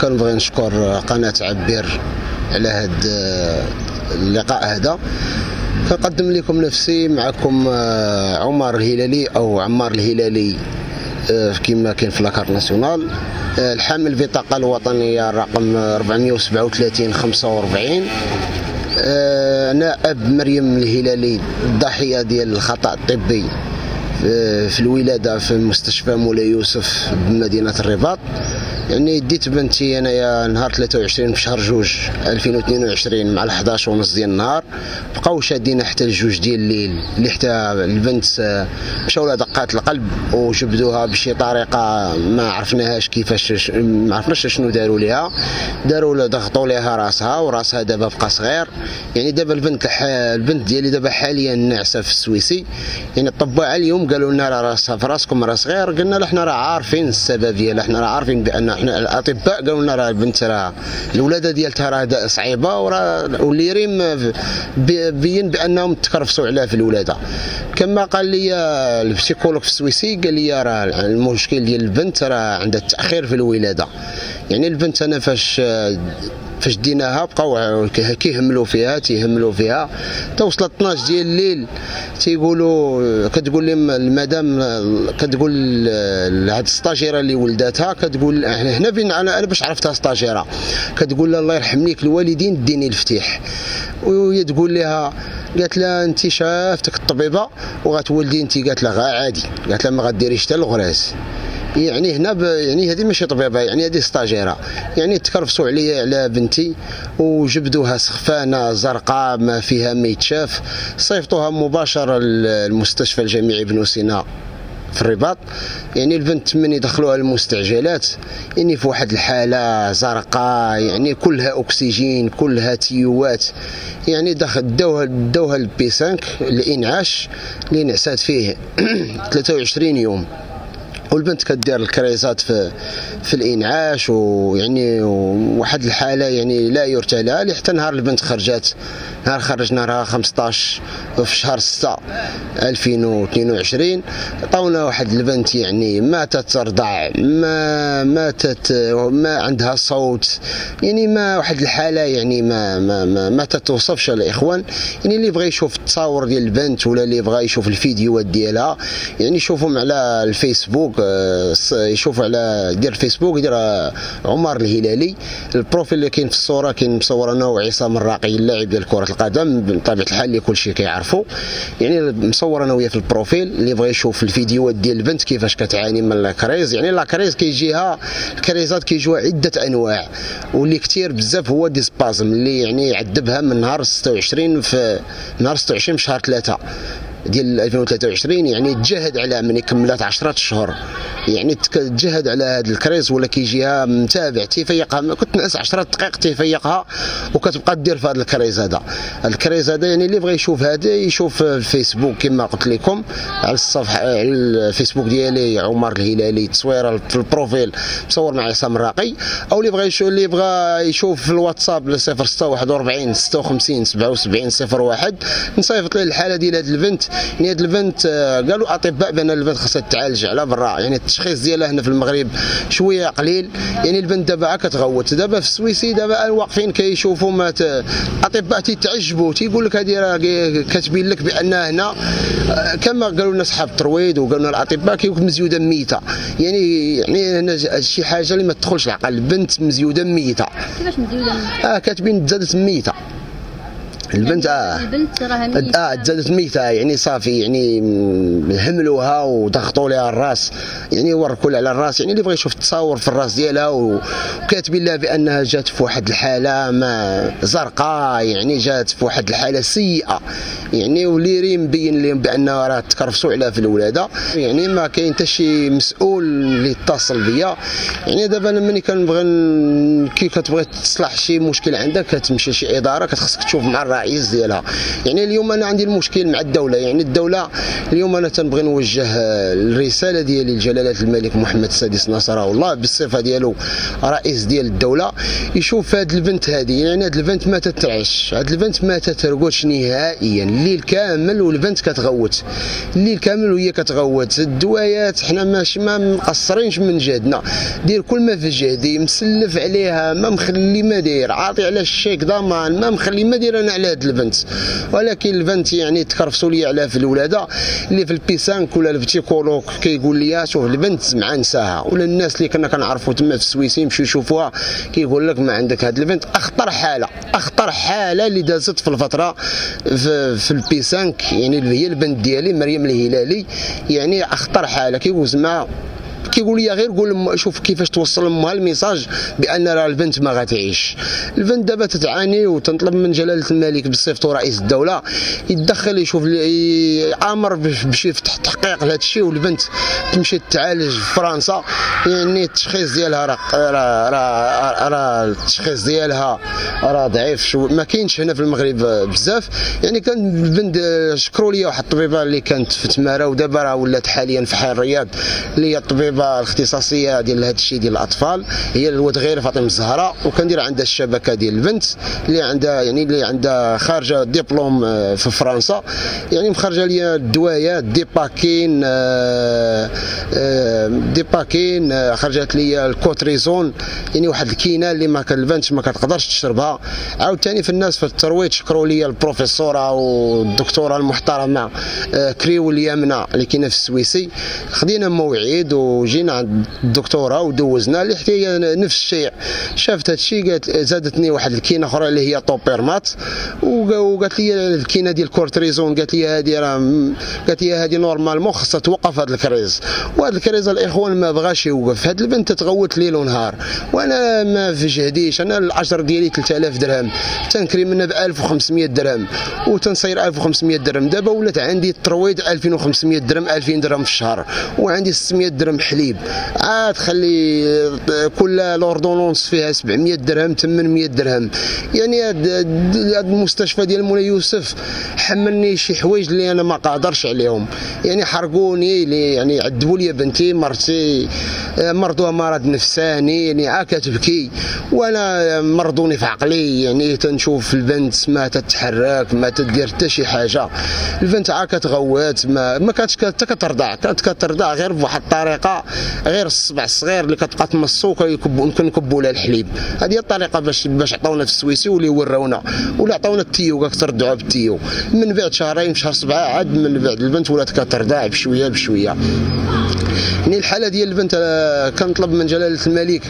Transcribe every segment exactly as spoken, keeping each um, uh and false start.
كنبغي نشكر قناة عبير على هذا اللقاء هذا. كنقدم لكم نفسي معكم عمر الهلالي او عمار الهلالي كما كاين في لاكارت ناسيونال، الحامل البطاقه الوطنيه رقم أربعمائة وسبعة وثلاثين خمسة وأربعين. انا اب مريم الهلالي الضحيه ديال الخطا الطبي في الولاده في مستشفى مولاي يوسف بمدينه الرباط. يعني ديت بنتي انايا نهار ثلاثة وعشرين في شهر جوج ألفين واثنين وعشرين مع الحداش ونص ديال النهار، بقاو شادين حتى الجوج ديال الليل، اللي حتى البنت مشاو لها دقات القلب وجبدوها بشي طريقه ما عرفناهاش كيفاش، ما عرفناش شنو داروا ليها. داروا لها ضغطوا لها راسها، وراسها دابا بقى صغير. يعني دابا البنت البنت ديالي دابا حاليا ناعسه في السويسي. يعني الطباعه اليوم قالوا لنا راه راسها في راسكم راه صغير. قلنا له حنا راه عارفين السبب ديالها، حنا راه عارفين بان احنا الاطباء قالوا لنا راه البنت راه الولاده ديالتها راه صعيبه، وراه واللي ريم بين بانهم تكرفسوا عليها في الولاده. كما قال لي البسيكولوج في السويسي، قال لي راه المشكل ديال البنت راه عندها تاخير في الولاده. يعني البنت انا فاش فاش ديناها بقاو كيهملوا فيها تيهملوا فيها حتى وصلت اثناش ديال الليل. تيقولوا كتقول لي المدام، كتقول لهاد السطاجيره اللي ولداتها، كتقول هنا بين انا انا باش عرفتها سطاجيره، كتقول لها الله يرحم ليك الوالدين ديني الفتيح. وهي تقول لها، قالت لها انت شافتك الطبيبه وغتولدي انت؟ قالت لها غا عادي، قالت لها ما غديريش حتى الغراس. يعني هنا ب... يعني هذه ماشي طبيبه، يعني هذه ستاجيره. يعني تكرفسوا عليا على بنتي وجبدوها سخفانه زرقاء ما فيها ما يتشاف، صيفطوها مباشره للمستشفى الجامعي بن سينا في الرباط. يعني البنت من يدخلوها المستعجلات يعني في واحد الحاله زرقاء، يعني كلها اكسجين كلها تيوات. يعني دخل داوها داوها البي خمسة الانعاش اللي نعسات فيه ثلاثة وعشرين يوم، والبنت كدير الكريزات في في الانعاش. ويعني واحد الحاله يعني لا يرثى لها، حتى نهار البنت خرجت، نهار خرج نهارها خمسطاش في شهر ستة ألفين واثنين وعشرين، عطاونا واحد البنت يعني ماتت ترضع، ما ماتت ما عندها صوت، يعني ما واحد الحاله يعني ما ما ما, ما تتوصفش الاخوان. يعني اللي بغى يشوف التصاور ديال البنت ولا اللي بغى يشوف الفيديوهات ديالها يعني يشوفهم على الفيسبوك، يشوف على دير الفيسبوك دير عمر الهلالي. البروفيل اللي كاين في الصوره كاين مصور انا وعصام الراقي اللاعب ديال كره القدم بطبيعه الحال اللي كلشي كيعرفوا. يعني مصور انا وياه في البروفيل. اللي بغى يشوف الفيديوهات ديال البنت كيفاش كتعاني من لاكريز، يعني لاكريز كيجيها الكريزات كيجيوها عده انواع، واللي كثير بزاف هو ديسبازم اللي يعني عذبها من نهار ستة وعشرين في نهار ستة وعشرين في شهر ثلاثة ديال ألفين وثلاثة وعشرين. يعني تجاهد على من كملات عشرة اشهر، يعني تجاهد على هذا الكريز ولا كيجيها متابع تيفيقها. كنت نعس عشرة دقائق تيفيقها وكتبقى دير في هذا الكريز هذا. الكريز هذا يعني اللي بغى يشوف هذا يشوف الفيسبوك كما قلت لكم على الصفحه على الفيسبوك ديالي عمر الهلالي، تصويره في البروفيل مصور مع عصام الراقي. او اللي بغى يشوف اللي بغى يشوف في الواتساب صفر ستة واحد وأربعين ستة وخمسين سبعة وسبعين صفر واحد نصيفط ليه الحاله ديال هذه البنت. يعني هذه البنت قالوا اطباء بان البنت خاصها تعالج على برا، يعني التشخيص ديالها هنا في المغرب شويه قليل. يعني البنت دابا كتغوت دابا في السويسي، دابا واقفين كيشوفوا ما الاطباء تيتعجبوا، تيقول لك هذه راه كاتبين لك بانها هنا كما قالوا لنا صحاب الترويض وقالوا لنا الاطباء كيقول مزيوده ميته. يعني يعني هنا شي حاجه اللي ما تدخلش العقل، البنت مزيوده ميته. كيفاش مزيوده ميته؟ اه كاتبين تزادت ميته البنت. اه البنت راها ميته، اه تزادت ميته، يعني صافي يعني هملوها وضغطوا لها الراس، يعني وركوا على الراس. يعني اللي بغى يشوف التصاور في الراس ديالها وكاتبين لها بانها جات في واحد الحاله ما زرقاء، يعني جات في واحد الحاله سيئه. يعني واللي ري مبين لهم بانها راه تكرفسوا عليها في الولاده. يعني ما كاين حتى شي مسؤول اللي اتصل بيا. يعني دابا انا ملي كنبغي كي كتبغي تصلح شي مشكل عندك كتمشي لشي اداره، كتخصك تشوف مع الرئيس الرئيس ديالها. يعني اليوم انا عندي المشكل مع الدوله، يعني الدوله اليوم انا تنبغي نوجه الرساله ديالي لجلاله الملك محمد السادس نصره الله بالصفه ديالو رئيس ديال الدوله، يشوف هاد البنت هذه، يعني هاد البنت ما تتعش، هاد البنت ما تترقدش نهائيا، الليل كامل والبنت كتغوت، الليل كامل وهي كتغوت. الدوايات حنا ماشي ما مقصرينش من جهدنا، دير كل ما في جهدي، مسلف عليها، ما مخلي ما داير، عاطي على الشيك ضمان، ما مخلي ما داير انا على هاد البنت. ولكن البنت يعني تكرفسوا لي عليها في الولاده، اللي في البيسانك ولا البتيكولوك كيقول لي شوف البنت مع نساها، ولا الناس اللي كنا كنعرفوا تما في السويس يمشيو يشوفوها كيقول لك ما عندك هاد البنت. اخطر حاله اخطر حاله اللي دازت في الفتره في, في البيسانك، يعني هي البنت ديالي مريم الهلالي، يعني اخطر حاله كيوز مع كيقول لي غير قول شوف كيفاش توصل لامها الميساج بان راه البنت ما غتعيش. البنت دابا تتعاني، وتنطلب من جلاله الملك بصفته رئيس الدوله يتدخل، يشوف يامر باش يفتح تحقيق لهذا الشيء، والبنت تمشي تعالج في فرنسا. يعني التشخيص ديالها راه راه راه التشخيص ديالها راه ضعيف شو ما كاينش هنا في المغرب بزاف. يعني كان البنت شكروا لي واحد الطبيبه اللي كانت في تماره، ودابا راه ولات حاليا في حي الرياض، اللي هي الطبيبه الاختصاصيه ديال هذا الشيء ديال الاطفال، هي الواد غير فاطمه الزهراء، وكندير عندها الشبكه ديال البنت اللي عندها يعني اللي عندها خارجه دبلوم في فرنسا، يعني مخرجه لي الدوايات دي باكين دي باكين خرجت لي الكوتريزون، يعني واحد الكينه اللي ما البنت ما كتقدرش تشربها. عاوتاني في الناس في الترويض شكروا لي البروفيسوره والدكتوره المحترمه كريو اليمنى اللي كاينه في السويسي. خدينا موعد وجينا عند الدكتوره ودوزنا اللي حتى هي نفس الشيء، شافت هذا الشيء قالت زادتني واحد الكينه اخرى اللي هي توبيرمات، وقالت لي الكينه ديال الكورتريزون، قالت لي هذه راه قالت لي هذه نورمالمون خاصها توقف هذا الكريز، وهذا الكريز الاخوان ما بغاش يوقف. هذه البنت تتغوت ليل ونهار، وانا ما في جهديش، انا الاجر ديالي ثلاثة آلاف درهم، تنكري منها ب ألف وخمسمية درهم وتنصير ألف وخمسمية درهم. دابا ولات عندي الترويض ألفين وخمسمية درهم ألفين درهم في الشهر، وعندي ستمية درهم حليب، عاد خلي كل لوردونونس فيها سبعمية درهم ثمانمية درهم. يعني هذا المستشفى ديال مولاي يوسف حملني شي حوايج اللي انا ما قادرش عليهم، يعني حرقوني، يعني عذبوا لي بنتي مرتي مرضوها مرض نفساني، يعني عا كتبكي وانا مرضوني في عقلي، يعني تنشوف البنت ما تتحرك ما تدير حتى شي حاجه، البنت عا كتغوات ما ما كانتش حتى كترضع، كانت كترضع غير بواحد الطريقه، غير الصبع الصغير اللي كتبقى تمصو كنكبوا لها الحليب. هذه هي الطريقه باش باش عطاونا في السويسي واللي وراونا، ولا عطاونا التيو كاع كترضعوا بالتيو. من بعد شهرين في شهر سبعه عاد من بعد البنت ولات كترضع بشويه بشويه. يعني الحاله ديال البنت كنطلب من جلاله الملك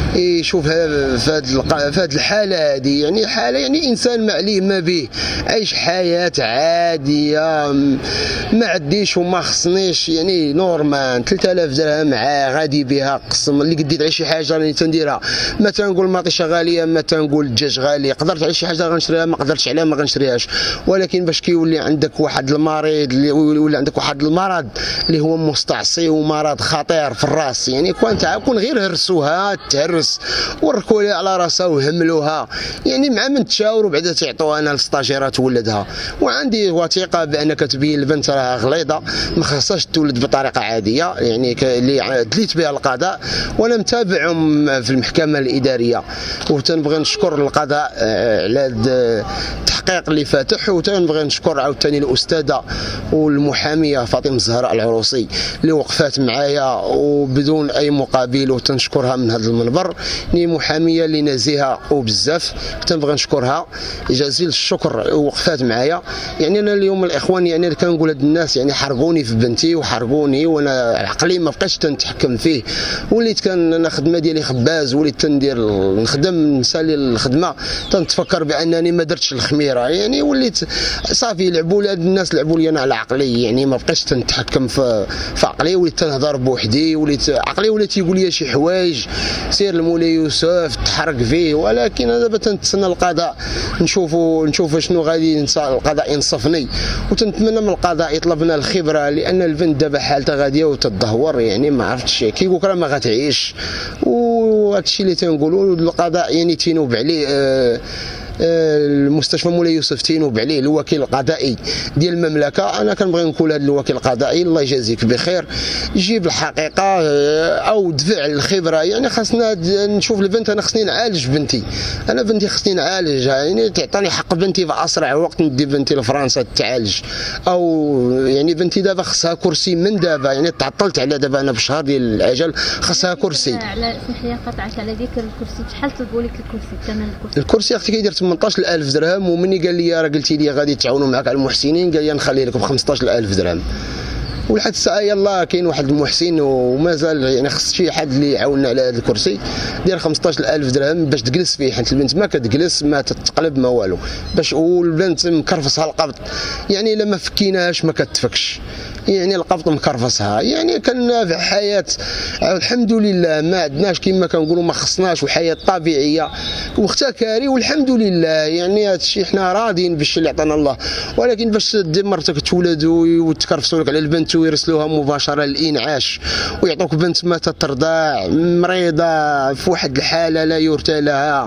يشوفها في هذه الحاله هذه، يعني حاله يعني انسان ما عليه ما به، عايش حياه عاديه ما عنديش وما خصنيش، يعني نورمال ثلاثة آلاف درهم معاه غادي بها قسم اللي قديت على شي حاجه راني تنديرها. ما تنقول ماطيشه غاليه، ما تنقول الدجاج غالي، قدرت على شي حاجه غنشريها، ما قدرتش عليها ما غنشريهاش. ولكن باش كيولي عندك واحد المريض اللي يولي عندك واحد المرض اللي هو مستعصي ومرض خطير في الراس، يعني كنت كون غير هرسوها تهرس وركوا لها على راسها وهملوها، يعني مع من تشاوروا بعدا تعطوها انا للسطاجيرات ولدها. وعندي وثيقه بان كتبين البنت راها غليظه ما خاصهاش تولد بطريقه عاديه، يعني اللي دليت بها القضاء وانا متابعهم في المحكمه الاداريه. وتنبغي نشكر القضاء على هذا التحقيق اللي فاتح، وتنبغي نشكر عاوتاني الاستاذه والمحاميه فاطمه الزهراء العروسي اللي وقفات معايا وبدون اي مقابل، وتنشكرها من هذا المنبر. هي محاميه اللي نزيهه وبزاف، تنبغي نشكرها جزيل الشكر، وقفات معايا. يعني انا اليوم الاخوان يعني كنقول هاد الناس يعني حرقوني في بنتي وحرقوني، وانا عقلي ما بقيتش تنتحكم فيه، وليت كان انا خدمه ديالي خباز، وليت تندير نخدم نسالي الخدمه تنتفكر بانني ما درتش الخميره، يعني وليت صافي يلعبوا لي الناس لعبوا لي انا على عقلي، يعني ما بقيتش تنتحكم في, في عقلي، وليت تنهضر بوحدي، وليت عقلي وليت يقول لي شي حوايج سير لمولاي يوسف تحرك فيه. ولكن انا دابا تنتسنى القضاء نشوفوا نشوفوا شنو غادي القضاء ينصفني، وتنتمنى من القضاء يطلب لنا الخبره، لان البنت دابا حالتها غاديه وتدهور، يعني ما عرفتش كيقول راه ما غتعيش. وهذا الشيء اللي تنقولوا القضاء يعني تينوب عليه آه المستشفى مولاي يوسف تينوب عليه الوكيل القضائي ديال المملكه. انا كنبغي نقول هذا الوكيل القضائي الله يجازيك بخير، جيب الحقيقه او دفع الخبره. يعني خاصنا نشوف البنت، انا خصني نعالج بنتي، انا بنتي خصني نعالجها، يعني تعطيني حق بنتي في اسرع وقت، ندي بنتي لفرنسا تعالج. او يعني بنتي دابا خصها كرسي من دابا، يعني تعطلت على دابا انا بشهر ديال الاجل، خصها كرسي. على سمح لي نقاطعك على ذيك الكرسي، شحال طلبوا لك الكرسي ثمن الكرسي؟ الكرسي اختي كيدير ثمنطاش ألف درهم، ومني قال لي راه قلتي لي غادي تعاونوا معك على المحسنين، قال لي نخلي لك ب خمسطاش ألف درهم. ولحد الساعه يلاه كاين واحد المحسن ومازال، يعني خص شي حد اللي يعاوننا على هذا الكرسي، دير خمسطاش ألف درهم باش تجلس فيه، حيت البنت ما كتجلس ما تتقلب ما والو، باش والبنت مكرفصها القبض، يعني الا ما فكيناهاش ما كتفكش، يعني القبض مكرفصها. يعني كنافع حياه الحمد لله، ما عندناش كما كنقولوا ما خصناش، وحياه طبيعيه واختها كاري والحمد لله. يعني هذا الشيء حنا راضيين بالشيء اللي عطانا الله، ولكن باش دي مرتك تولد وتكرفصوا لك على البنت ويرسلوها مباشره للانعاش ويعطوك بنت ما تترضع مريضه في واحد الحاله لا يرثى لها،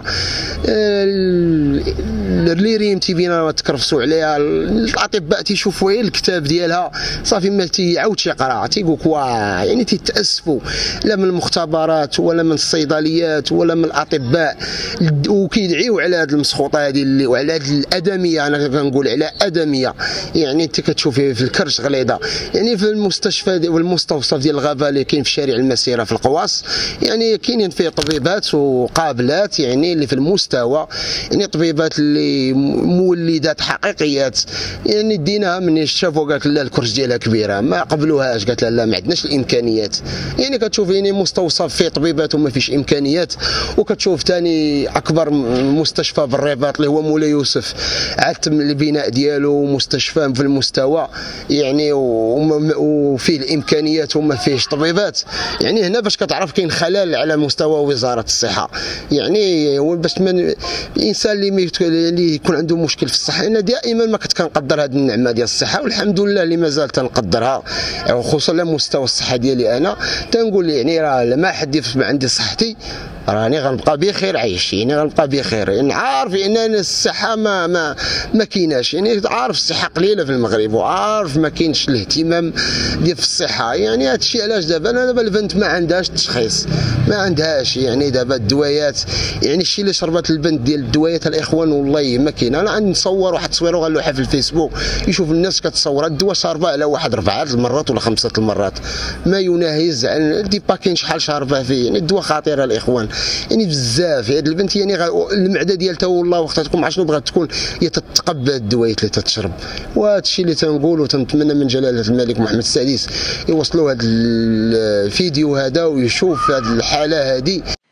اللي ريم تيبينا تكرفصوا عليها، الاطباء تيشوفوا غير الكتاب ديالها صافي ما تيعاودش يقرا، تيقول لك واه، يعني تيتاسفوا لا من المختبرات ولا من الصيدليات ولا من الاطباء، وكيدعيو على هذه المسخوطه هذه اللي وعلى هذه الادميه. انا كنقول على ادميه، يعني انت كتشوفي في الكرش غليظه. يعني في المستشفى والمستوصف ديال الغابه اللي كاين في شارع المسيره في القواص، يعني كاينين فيه طبيبات وقابلات، يعني اللي في المستوى، يعني طبيبات اللي مولدات حقيقيات، يعني ديناها من شافوا قالت لا الكرش ديالها كبيره ما قبلوهاش، قالت لا لا ما عندناش الامكانيات. يعني كتشوف يعني مستوصف فيه طبيبات وما فيش امكانيات. وكتشوف ثاني اكبر مستشفى بالرباط اللي هو مولاي يوسف، عتم البناء ديالو مستشفى في المستوى، يعني وفيه الامكانيات وما فيهش طبيبات. يعني هنا باش كتعرف كاين خلل على مستوى وزاره الصحه. يعني باش الانسان اللي اللي يكون عنده مشكل في الصحه، انا دائما ما كنت كنقدر هذه النعمه ديال الصحه، والحمد لله اللي مازال تنقدرها، خصوصا على مستوى الصحه ديالي. انا تنقول يعني راه ما حد يفهم عندي صحتي راني غنبقى بخير عايش، يعني غنبقى بخير. يعني عارف ان الصحه ما ما ما كايناش، يعني عارف الصحه قليله في المغرب، وعارف ما كاينش الاهتمام ديال الصحه. يعني هذا الشيء علاش دابا انا دابا البنت ما عندهاش تشخيص، ما عندهاش يعني دابا الدويات، يعني الشيء اللي شربت البنت ديال الدويات الاخوان والله ما كاين. انا عندي نصور واحد التصويره وغنلوحها في الفيسبوك يشوف الناس كتصور الدواء شاربه على واحد ربعه المرات ولا خمسه المرات، ما يناهز عن دي باكين شحال شاربه فيه. يعني الدواء خطيره الاخوان، يعني بزاف. هذه البنت يعني المعده ديالها والله وقت تكون شنو بغات تكون هي تتقبل الدويات اللي تتشرب. وهذا الشيء اللي تنقول وتنتمنى من جلاله الملك محمد السادس يوصلوا هذا الفيديو هذا ويشوف هذه الحاله هذه.